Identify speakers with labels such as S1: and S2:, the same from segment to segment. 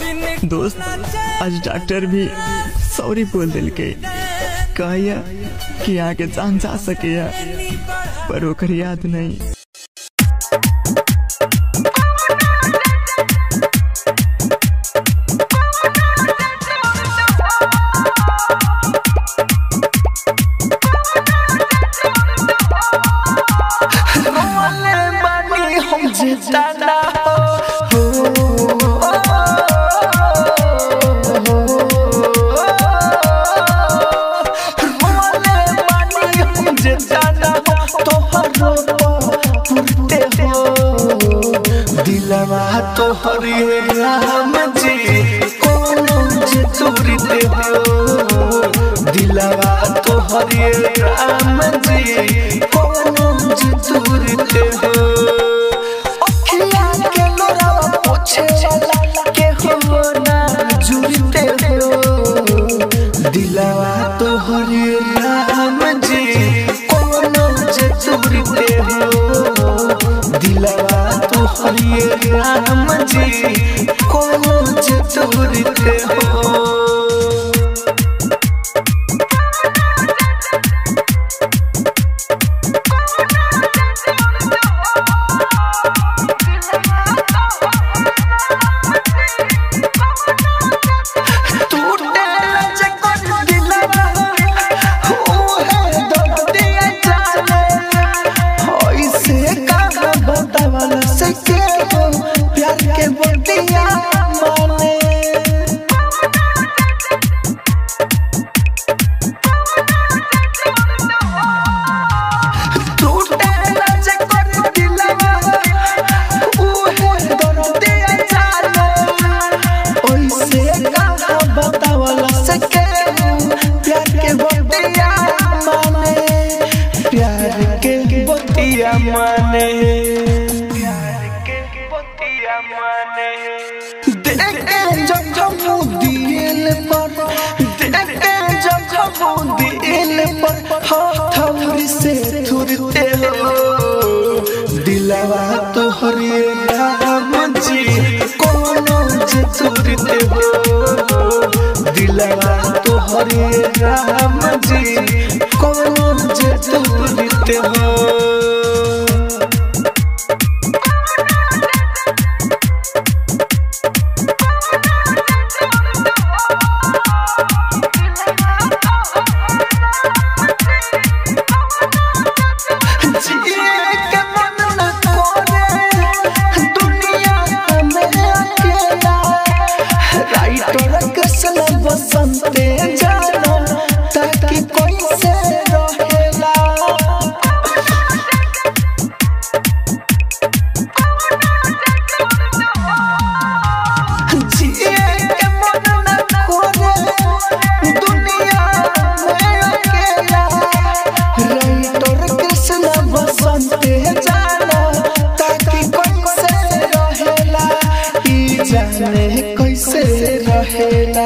S1: दोस्त आज डॉक्टर भी सॉरी बोल दिल के कहया कि आगे जान जा सके पर ओकर याद नहीं।
S2: तो हरे राम जी कोनो जे तुरते हो दिलवा तो हरे राम जी कोनो जे तुरते हो अखिया के लोरा पोछे वाला के हो ना जुड़ते हो दिलवा तो हरे राम जी कोनो जे तुरते हो दिलवा तो हरे राम जी कोनो जे तुरते हो। माने देखे जब दिल पर देखे जब दिल पर हथौड़ी से थुरते हो दिलवा तो हरे राम जी कोनो जे तुरते हो दिलवा तो हरे राम जी कोनो जे तुरते हो। बसंते जाना ताकि कोई से रहेला जिए के मन न करे दुनिया में अकेला राइटर कृष्ण बसंते जाना ताकि कोई से रहेला ई जाने कैसे रहेला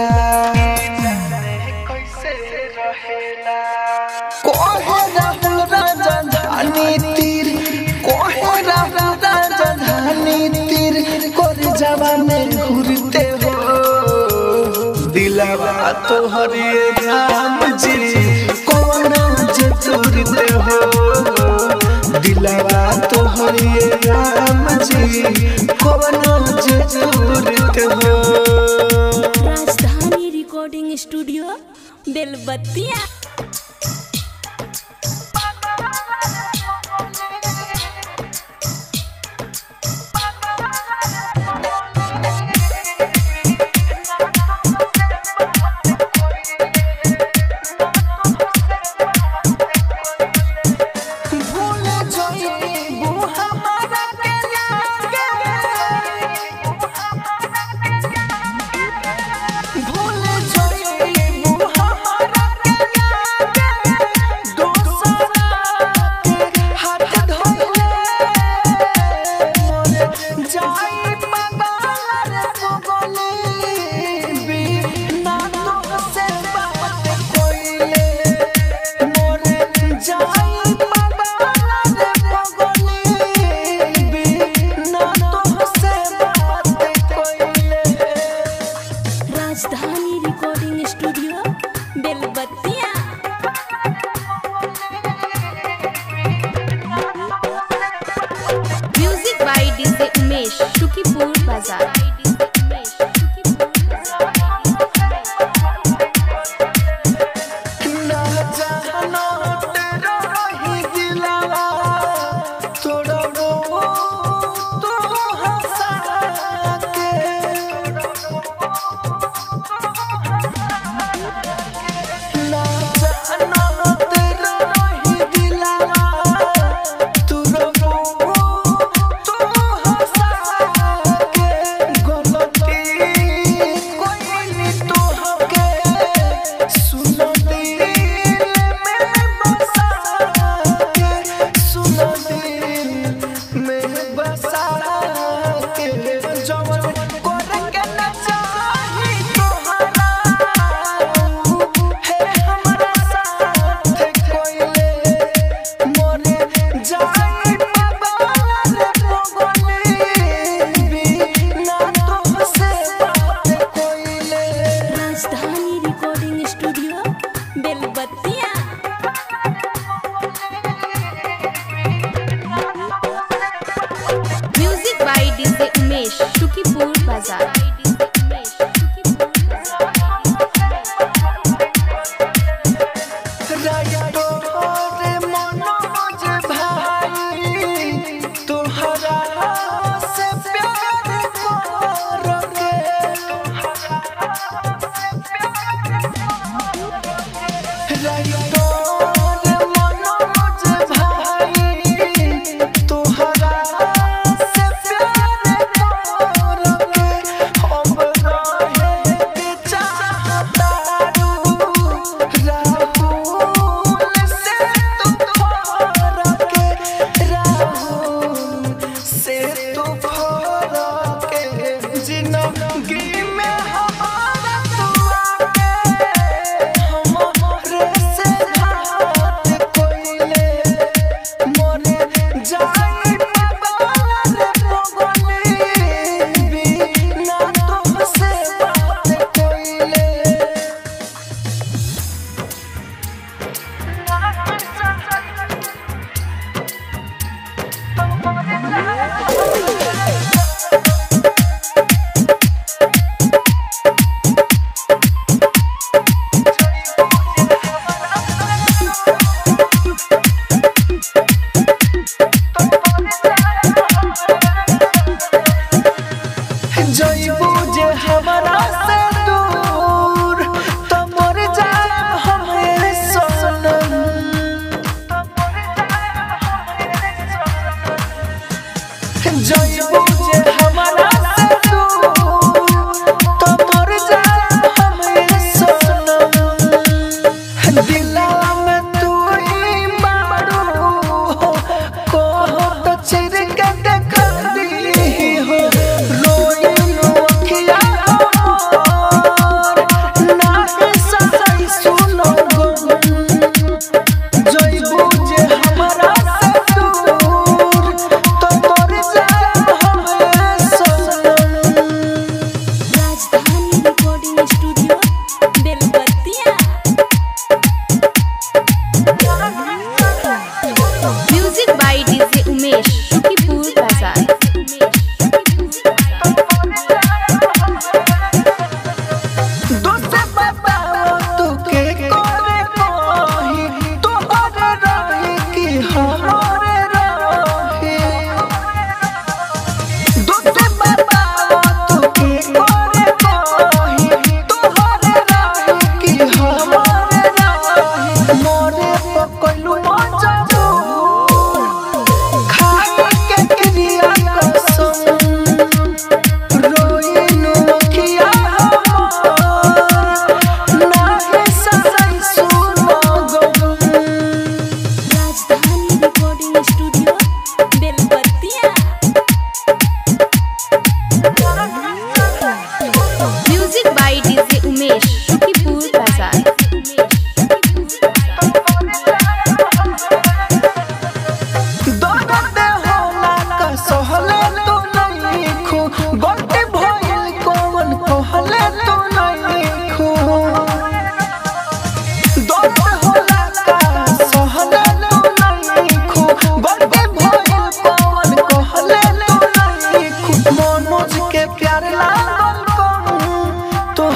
S2: घूरते हो दिलवा तो हरे राम जी कोनो जे तुरते हो दिलवा तो हरे राम जी कोनो जे तुरते हो।
S3: राजधानी रिकॉर्डिंग स्टूडियो बेलबत्तिया।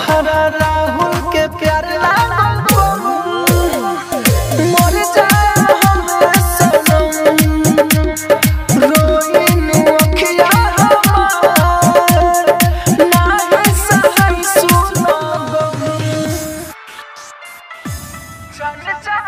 S2: तोहरा राहुल के प्यार लागल मर जाए हमें सनम रोइन अखिया हमार नाहे सहई सुनो चल जा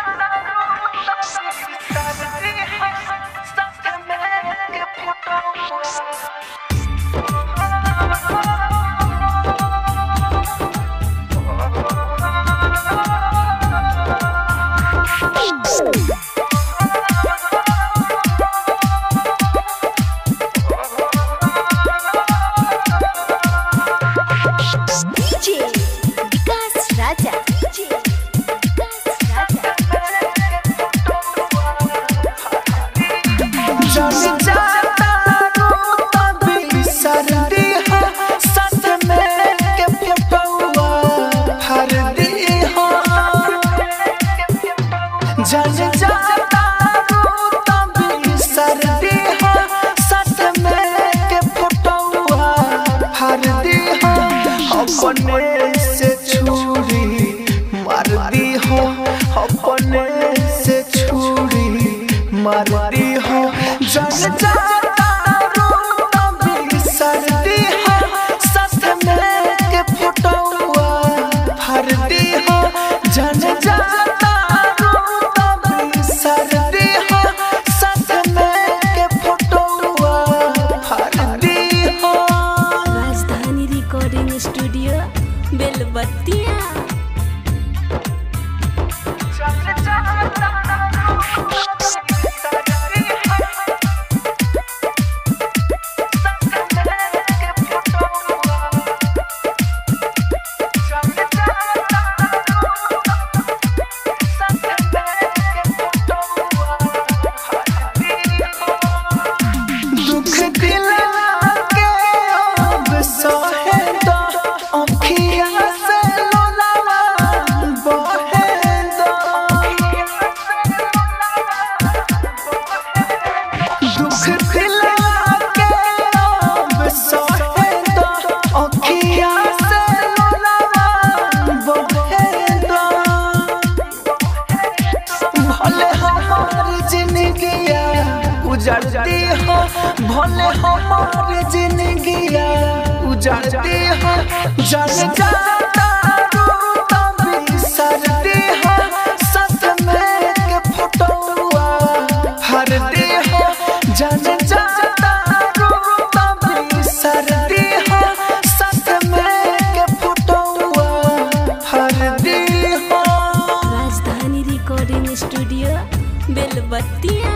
S2: अपने से छुरी मार दी हो अपने से छुरी मार दी हो जल जाता रो तभी सर्दी हो साथ में के फुटौआ भर दी हो जल जाता रो तभी सर्दी हो साथ में के फुटौआ भर दी हो।
S3: राजधानी रिकॉर्डिंग स्टूडियो बेलबत्तिया।
S2: उजाड़ती हो भले हमारी जिंदगिया उजाड़ती हो जल जाता रो तभी सर्दी हो साथ में के फुटौआ भर दी हो जल जाता रो तभी सर्दी हो साथ में के फुटौआ भर दी हो।
S3: राजधानी रिकॉर्डिंग स्टूडियो बेलबत्तिया।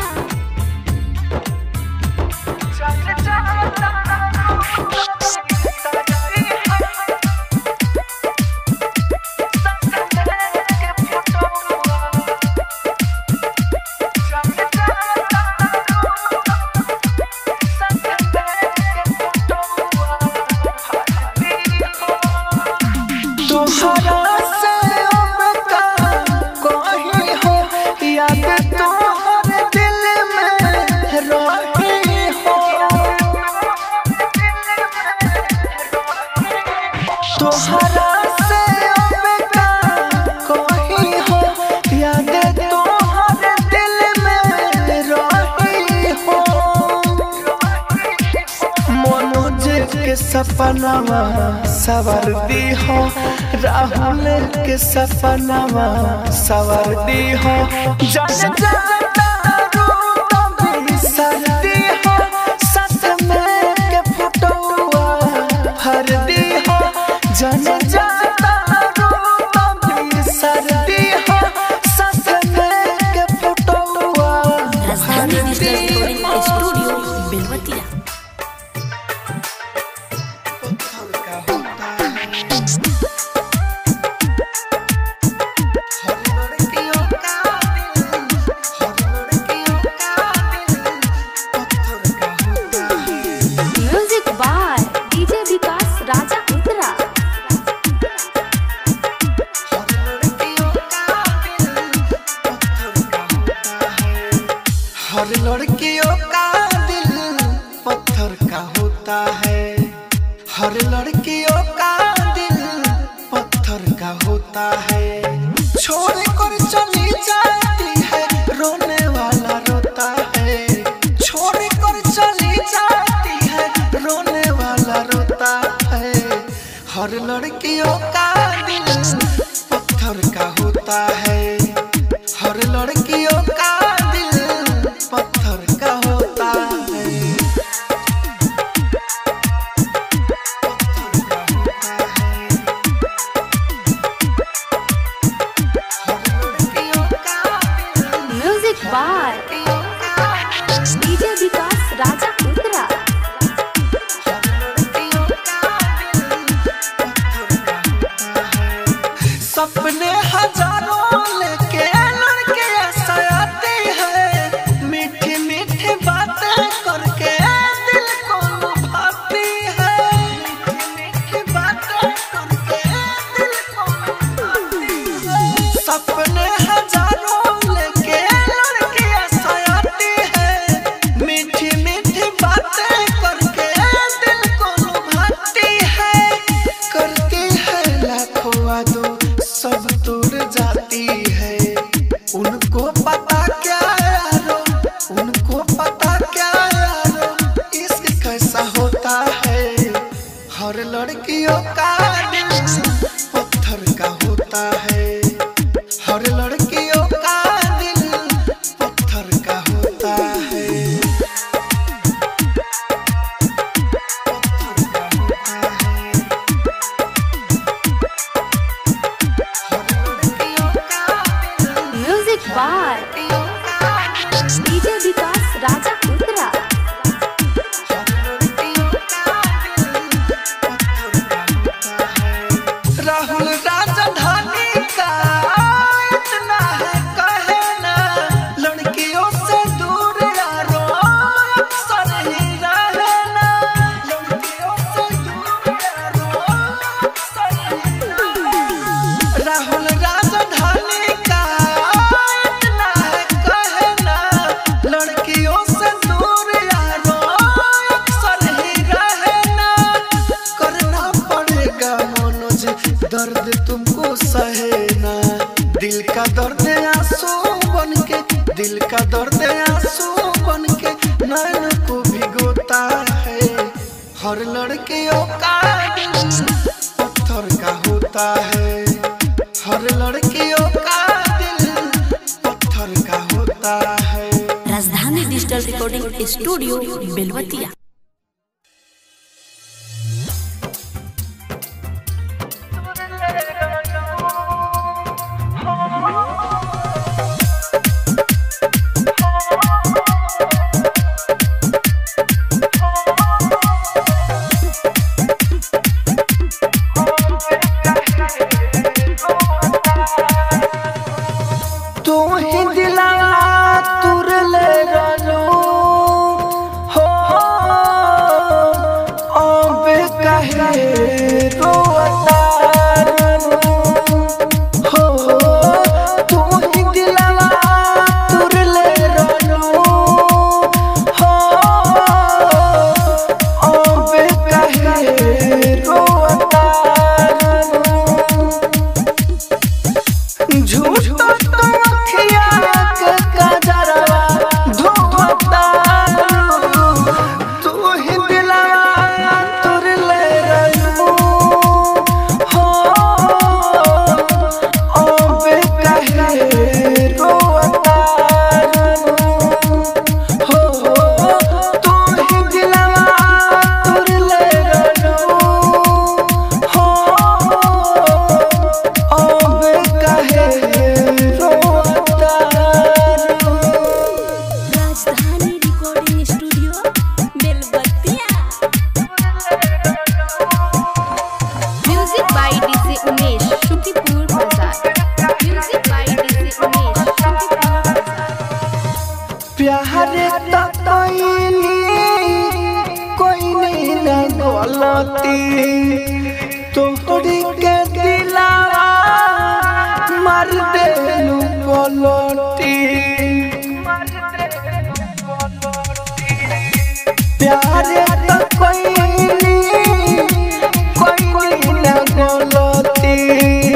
S2: सपनावा सवर दी हो राहुल के सपनावा सवर दी हो जल जाता रो तभी सर्दी हो साथ में के फुटौआ भर दी हो जल जाता रो तभी सर्दी हो साथ में के फुटौआ भर दी हो।
S3: स्टूडियो बेलबत्तिया।
S2: हर लड़कियों का दिल पत्थर का होता है हर लड़कियों का दिल पत्थर का होता है। छोड़ कर चली जाती है रोने वाला रोता है। छोड़ कर चली जाती है रोने वाला रोता है। हर लड़कियों का दिल पत्थर का होता है। हर लड़कियों का दिल पत्थर का होता है।
S3: Music by DJ Vikas Raja Uttara.
S2: सपने हजारों लेके लड़के आते हैं। मीठी मीठी बातें करके दिल को लुभाती है। मीठी मीठी बातें करके दिल को लुभाती है। सपने हजारों लेके लड़के आते हैं। मीठी मीठी बातें करके दिल को लुभाती है। करती है लाखों वादों सब तोड़ जाती है। उनको पता क्या यारो, उनको पता क्या यारो, इश्क कैसा होता है। हर लड़कियों का दिल पत्थर का होता है। हर लड़कियों का दिल पत्थर का होता है।
S3: Music by DJ Vikas Raja Uttara.
S2: Rahul Rajdhani का इतना है कहना। लड़कियों से दूर यारो अक्सर ही रहना। लड़कियों से दूर यारो अक्सर ही रहना। राहुल राजधानी का इतना है कहना। लड़कियों से दूर यारो अक्सर ही रहना। करना पड़ेगा मनोज दर्द तुमको सहना। दिल का दर्द आंसू बनके, दिल का दर्द आंसू बनके नैन को भिगोता है। हर लड़कियों का दिल पत्थर का होता है। हर लड़कियों का दिल पत्थर का होता है।
S3: राजधानी डिजिटल रिकॉर्डिंग स्टूडियो बेलवतिया।
S2: तू ही दिला तुर ले रो हो अब कहे रोता हो। तू ही दिला तुर ले रो हो अब कहे रोता। झूठ तो अखिया के काजरवा धोता। तू ही दिलवा तुर ले रहू हो अब कहे रोता हो। तू ही दिलवा तुर ले रहू हो अब कहे रोता।
S3: Rajdhani recording studio Belwatia. Music by DJ Umesh Shuktipur Bazar. Music by DJ Umesh Shuktipur Bazar.
S2: प्यार तो कोई नहीं ना गलती। तोहरी के दिलावा मार देलू पलटी। प्यार तो कोई नहीं ना गलती।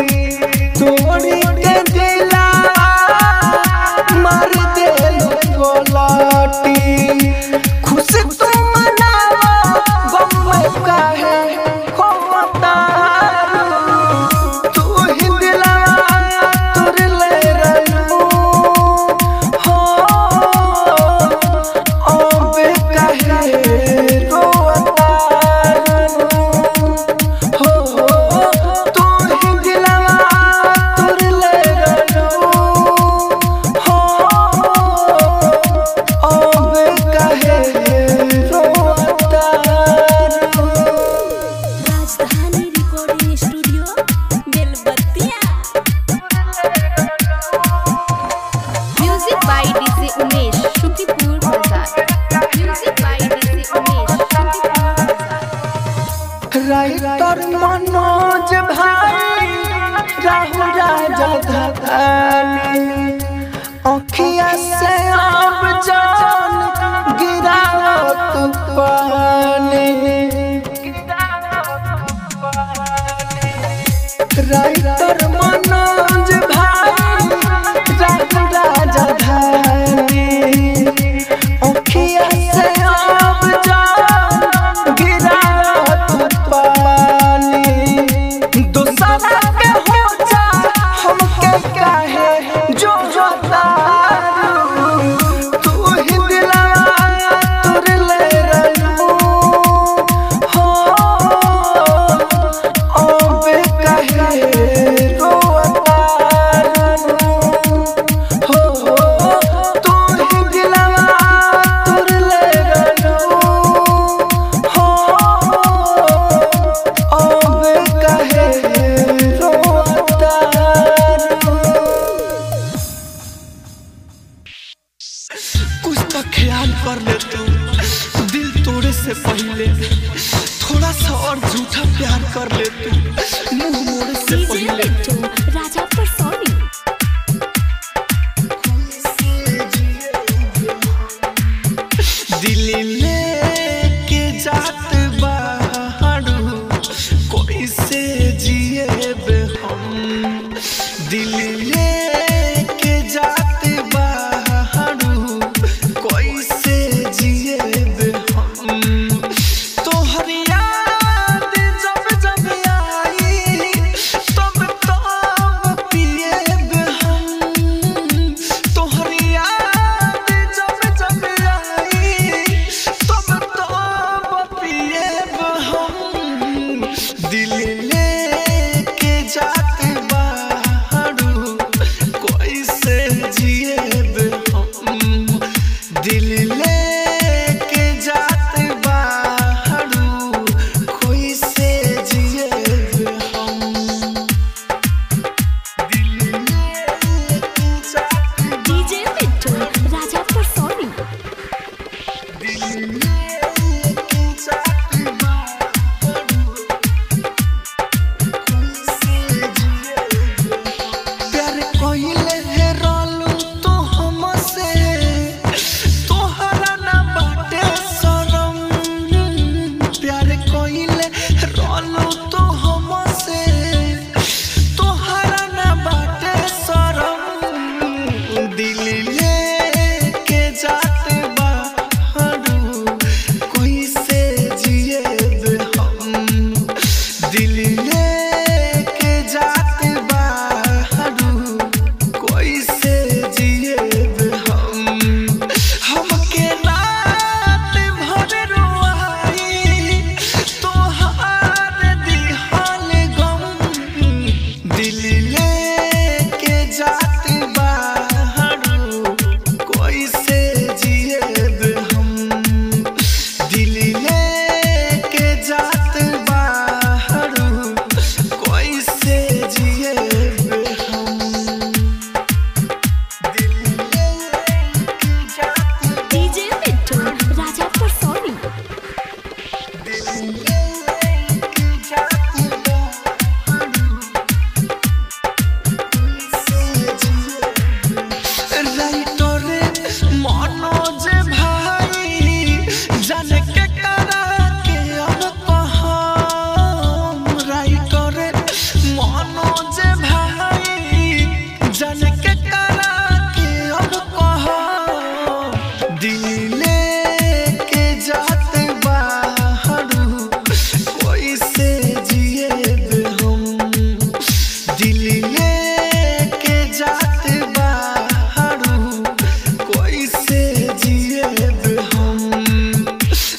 S2: मनोज भाई राहु राजा धतानी अखिया से अब जान गिराओ तू पानी राइटर मनोज भाई राहु राजा धतानी अखिया से अब जान गिराओ तू पानी दूसरा के हो जा हमके काहे जो तू ही दिलवा तुर ले रहू हो अब काहे रोता हो तू ही दिलवा तुर ले रहू हो अब काहे रोता कुछ तो ख्याल कर ले तू दिल तोड़े से पहले थोड़ा सा और झूठा प्यार कर ले तू मुंह मोड़े से पहले
S3: राजा पर सॉरी
S2: दिल लेके जात बाड़ू कोई से जिएबे हम दिल लेके जात बाड़ू कोई से जिएबे हम तोहर याद जब जब आई तब तब पिएबे हम तोहर याद जब जब आई तब तब पिएबे हम दिल लेके जात बाड़ू कोई से जिएबे हम दिल लेके जात बाड़ू कोई से जिएबे हम दिल लेके जात
S3: डीजे मिट्टू राजा पर सॉरी
S2: दिल लेके जात बाड़ू कोई से जिएबे प्यार कोइले है रोलू तो हमसे तोहरा ना बाटे शरम प्यार कोइले रोलू तो हमसे तोहरा ना बाटे शरम दिल लेके जात बाड़ू कोई से जिएबे हम दिल लेके जात बाड़ू कोई से जिएबे हमके रात भर रोआई तोहार दिहाल गम दिल लेके जात बाड़ू कोई से जिएबे हम दिल लेके जात बाड़ू कोई से जिएबे हम दिल लेके जात
S3: डीजे मिट्टू राजा पर सॉरी
S2: दिल लेके जात बाड़ू कोई से जिएबे राइटर मनोज भाई जाने के करा के अब कहम राइटर मनोज भाई जाने के करा के अब कहम दिल लेके जात बाड़ू कोई से जिएबे हम दिल लेके जात बाड़ू कोई से जिएबे हम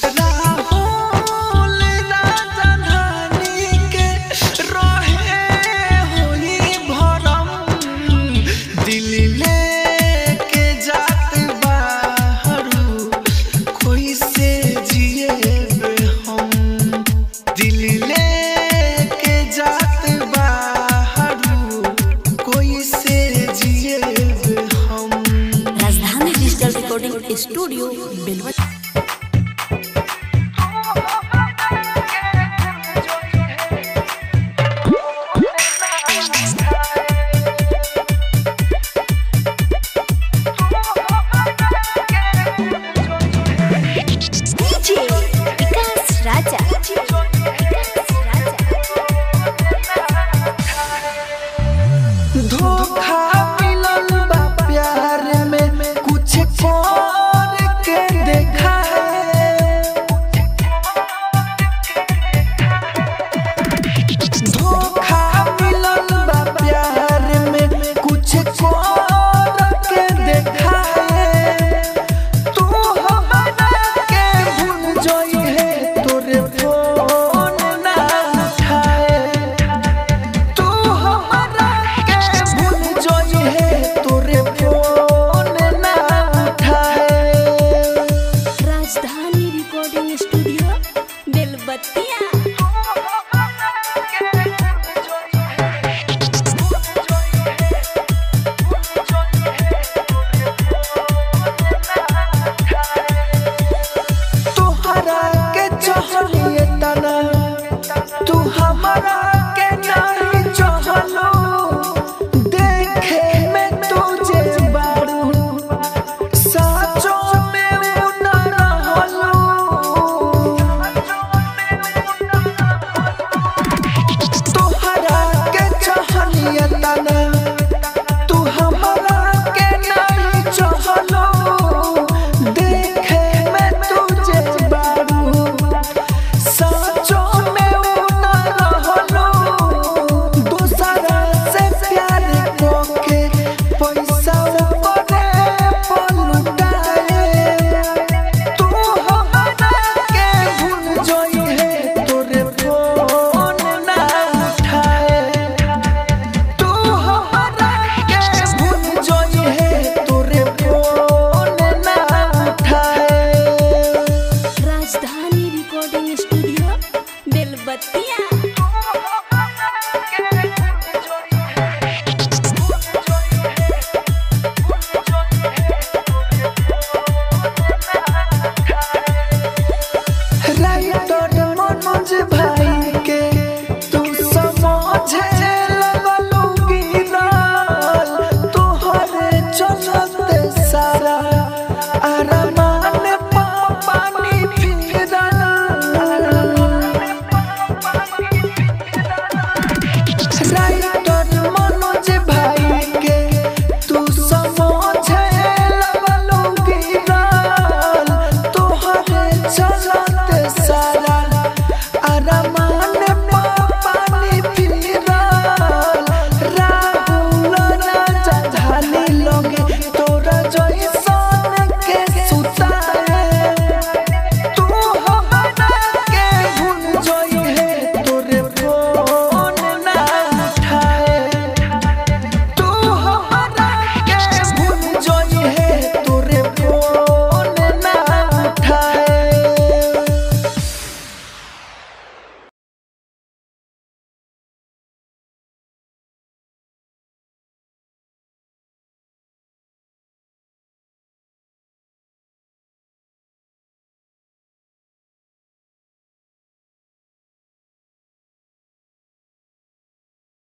S2: राहुल राजा धानी के रहे होई भरम दिल लेके जात बाड़ू कोई से जिएबे हम दिल लेके जात बाड़ू कोई से जिएबे हम
S3: राजधानी डिजिटल रिकॉर्डिंग स्टूडियो बेलवा